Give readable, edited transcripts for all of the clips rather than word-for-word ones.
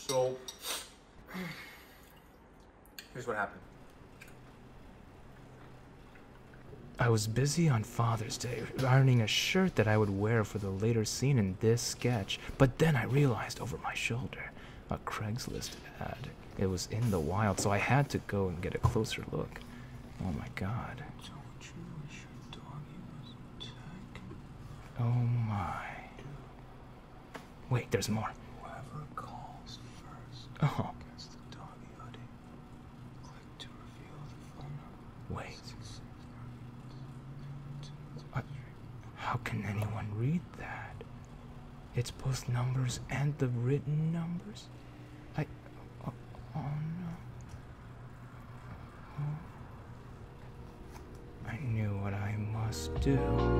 So, here's what happened. I was busy on Father's Day, ironing a shirt that I would wear for the later scene in this sketch, but then I realized over my shoulder a Craigslist ad. It was in the wild, so I had to go and get a closer look. Oh my god. Don't you wish your doggy was a tech? Oh my. Wait, there's more. Whoever calls first Oh. gets the doggy hoodie. Click to reveal the phone number. Wait. How can anyone read that? It's both numbers and the written numbers? Oh no. Oh. I knew what I must do.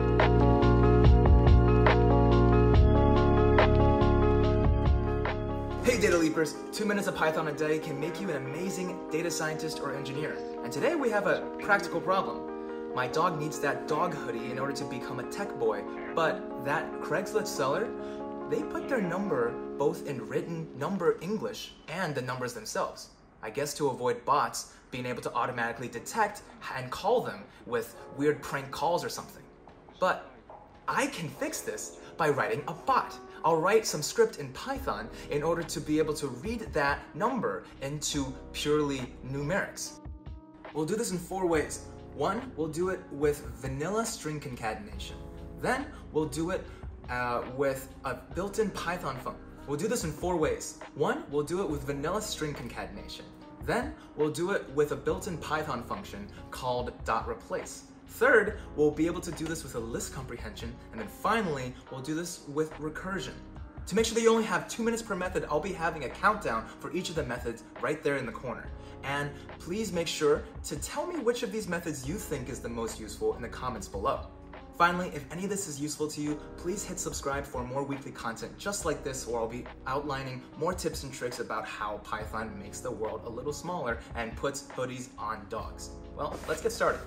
Hey Data Leapers, 2 minutes of Python a day can make you an amazing data scientist or engineer. And today we have a practical problem. My dog needs that dog hoodie in order to become a tech boy, but that Craigslist seller, they put their number both in written number English and the numbers themselves. I guess to avoid bots being able to automatically detect and call them with weird prank calls or something. But I can fix this by writing a bot. I'll write some script in Python in order to be able to read that number into purely numerics. We'll do this in 4 ways. 1, we'll do it with vanilla string concatenation. Then we'll do it with a built-in Python function. We'll do this in 4 ways. 1, we'll do it with vanilla string concatenation. Then we'll do it with a built-in Python function called .replace. Third, we'll be able to do this with a list comprehension. And then finally, we'll do this with recursion. To make sure that you only have 2 minutes per method, I'll be having a countdown for each of the methods right there in the corner. And please make sure to tell me which of these methods you think is the most useful in the comments below. Finally, if any of this is useful to you, please hit subscribe for more weekly content just like this, where I'll be outlining more tips and tricks about how Python makes the world a little smaller and puts hoodies on dogs. Well, let's get started.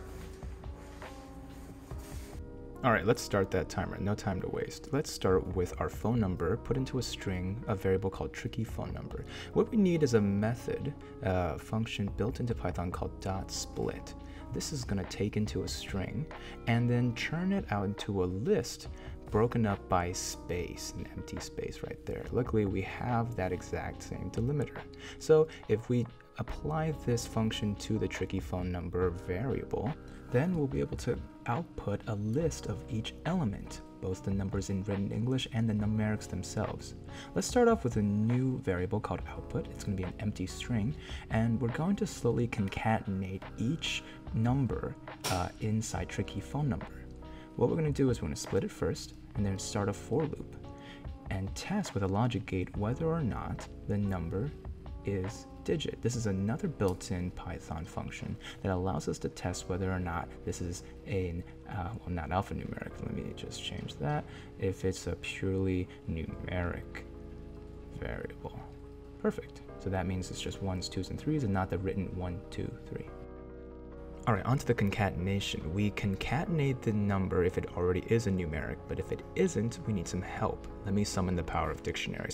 All right, let's start that timer. No time to waste. Let's start with our phone number put into a string, a variable called tricky phone number. What we need is a method, function built into Python called .split. This is going to take into a string and then churn it out into a list broken up by space, an empty space right there. Luckily, we have that exact same delimiter. So if we apply this function to the tricky phone number variable, then we'll be able to output a list of each element, both the numbers in written English and the numerics themselves. Let's start off with a new variable called output. It's going to be an empty string, and we're going to slowly concatenate each number inside tricky phone number. What we're going to do is we're going to split it first, and then start a for loop, and test with a logic gate whether or not the number is digit. This is another built-in Python function that allows us to test whether or not this is a, well, not alphanumeric. Let me just change that. If it's a purely numeric variable. Perfect. So that means it's just 1s, 2s, and 3s, and not the written 1, 2, 3. All right, onto the concatenation. We concatenate the number if it already is a numeric, but if it isn't, we need some help. Let me summon the power of dictionaries.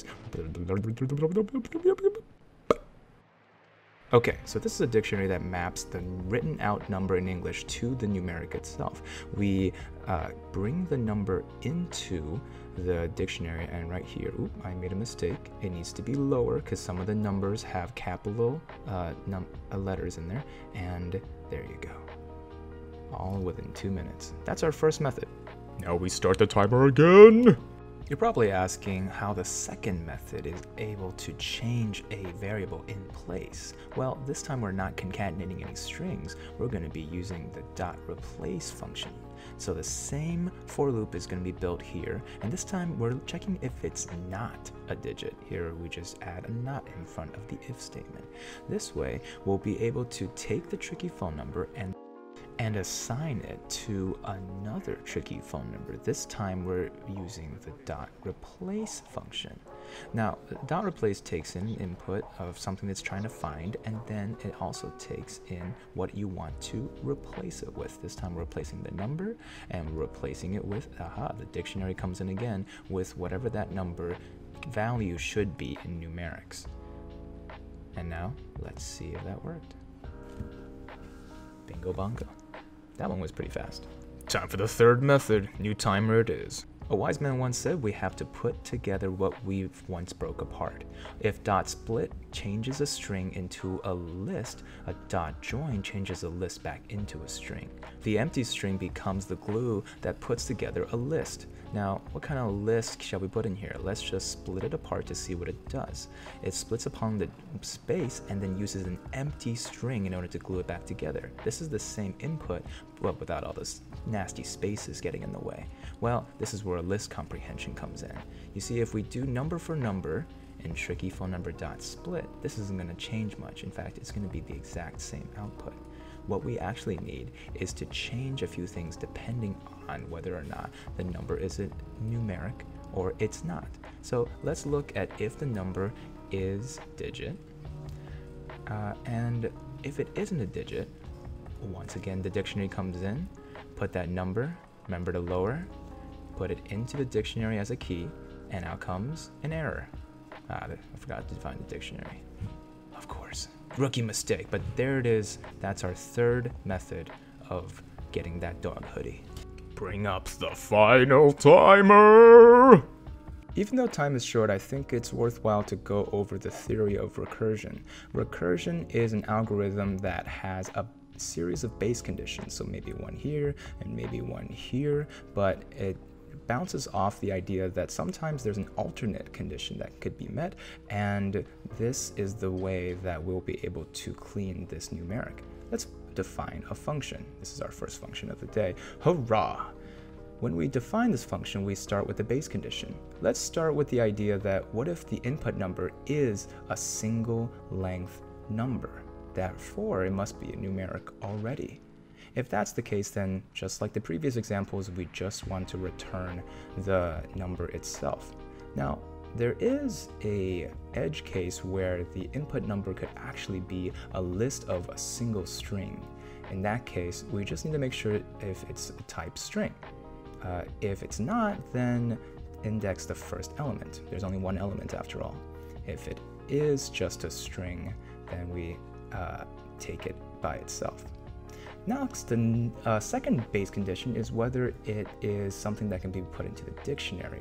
Okay, so this is a dictionary that maps the written out number in English to the numeric itself. We bring the number into the dictionary, and right here, I made a mistake. It needs to be lower because some of the numbers have capital letters in there, and there you go. All within 2 minutes. That's our first method. Now we start the timer again. You're probably asking how the second method is able to change a variable in place. Well, this time we're not concatenating any strings. We're going to be using the .replace function. So the same for loop is going to be built here, and this time we're checking if it's not a digit. Here we just add a not in front of the if statement. This way we'll be able to take the tricky phone number and assign it to another tricky phone number. This time we're using the .replace function. Now, .replace takes in input of something that's trying to find, and then it also takes in what you want to replace it with. This time we're replacing the number, and we're replacing it with, the dictionary comes in again with whatever that number value should be in numerics. And now, let's see if that worked. Bingo bongo. That one was pretty fast. Time for the third method. New timer it is. A wise man once said we have to put together what we've once broke apart. If dot split changes a string into a list, a dot join changes a list back into a string. The empty string becomes the glue that puts together a list. Now, what kind of list shall we put in here? Let's just split it apart to see what it does. It splits upon the space and then uses an empty string in order to glue it back together. This is the same input, but without all those nasty spaces getting in the way. Well, this is where a list comprehension comes in. You see, if we do number for number in tricky phone number dot split, this isn't going to change much. In fact, it's going to be the exact same output. What we actually need is to change a few things depending on whether or not the number is a numeric or it's not. So let's look at if the number is digit, and if it isn't a digit, once again the dictionary comes in, put that number, remember to lower, put it into the dictionary as a key, and out comes an error. I forgot to define the dictionary. Of course, rookie mistake, but there it is. That's our third method of getting that dog hoodie. Bring up the final timer! Even though time is short, I think it's worthwhile to go over the theory of recursion. Recursion is an algorithm that has a series of base conditions, so maybe one here and maybe one here, but it bounces off the idea that sometimes there's an alternate condition that could be met, and this is the way that we'll be able to clean this numeric. Let's define a function. This is our first function of the day. Hurrah! When we define this function, we start with the base condition. Let's start with the idea that what if the input number is a single length number? Therefore, it must be a numeric already. If that's the case, then just like the previous examples, we just want to return the number itself. Now, there is a edge case where the input number could actually be a list of a single string. In that case, we just need to make sure if it's a type string. If it's not, then index the first element. There's only one element after all. If it is just a string, then we take it by itself. Next, the second base condition is whether it is something that can be put into the dictionary.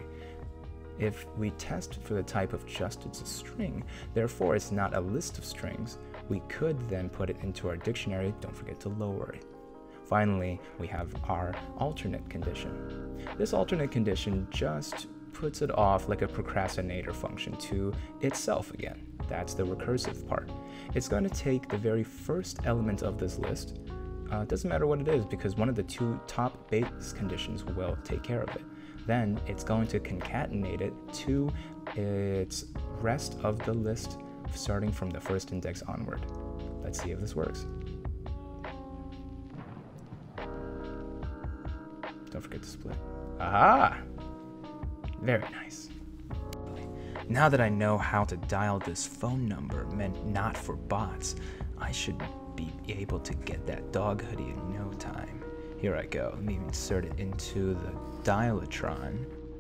If we test for the type of just it's a string, therefore it's not a list of strings, we could then put it into our dictionary. Don't forget to lower it. Finally, we have our alternate condition. This alternate condition just puts it off like a procrastinator function to itself again. That's the recursive part. It's going to take the very first element of this list. Doesn't matter what it is, because one of the two top base conditions will take care of it. Then it's going to concatenate it to its rest of the list starting from the first index onward. Let's see if this works. Don't forget to split. Aha! Very nice. Now that I know how to dial this phone number meant not for bots, I should be able to get that dog hoodie in no time. Here I go. Let me insert it into the dialatron.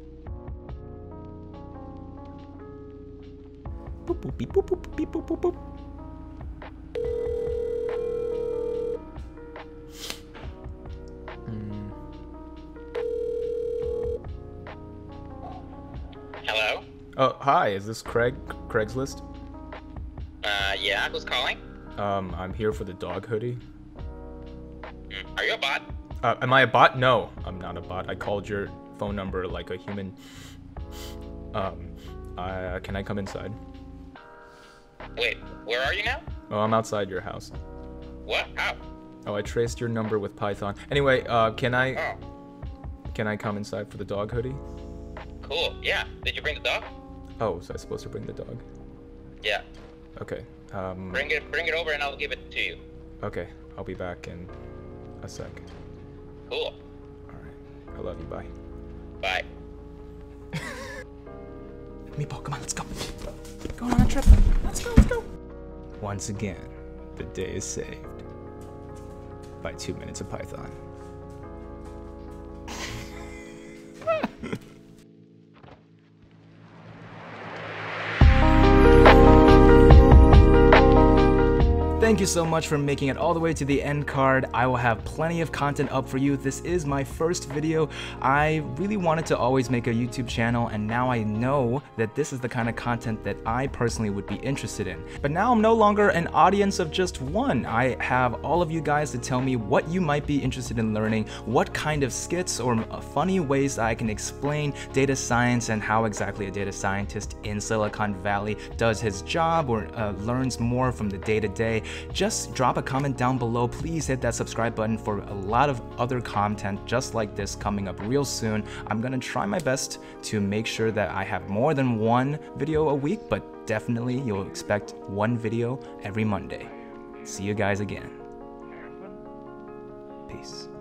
Boop boop beep boop boop beep boop boop boop. Hello? Oh, hi. Is this Craigslist? Yeah, who's calling? I'm here for the dog hoodie. Are you a bot? Am I a bot? No, I'm not a bot. I called your phone number like a human. Can I come inside? Wait, where are you now? Oh, I'm outside your house. What? How? Oh, I traced your number with Python. Anyway, can I come inside for the dog hoodie? Cool, yeah. Did you bring the dog? Oh, was I supposed to bring the dog? Yeah. Okay. Bring it over and I'll give it to you. Okay, I'll be back in a sec. Cool. Alright, I love you, bye. Bye. Meatball, come on, let's go. Going on a trip. Let's go. Once again, the day is saved by 2 minutes of Python. Thank you so much for making it all the way to the end card. I will have plenty of content up for you. This is my first video. I really wanted to always make a YouTube channel, and now I know that this is the kind of content that I personally would be interested in. But now I'm no longer an audience of just one. I have all of you guys to tell me what you might be interested in learning, what kind of skits or funny ways that I can explain data science and how exactly a data scientist in Silicon Valley does his job or learns more from the day-to-day. Just drop a comment down below. Please hit that subscribe button for a lot of other content just like this coming up real soon. I'm gonna try my best to make sure that I have more than one video a week, but definitely you'll expect one video every Monday. See you guys again. Peace.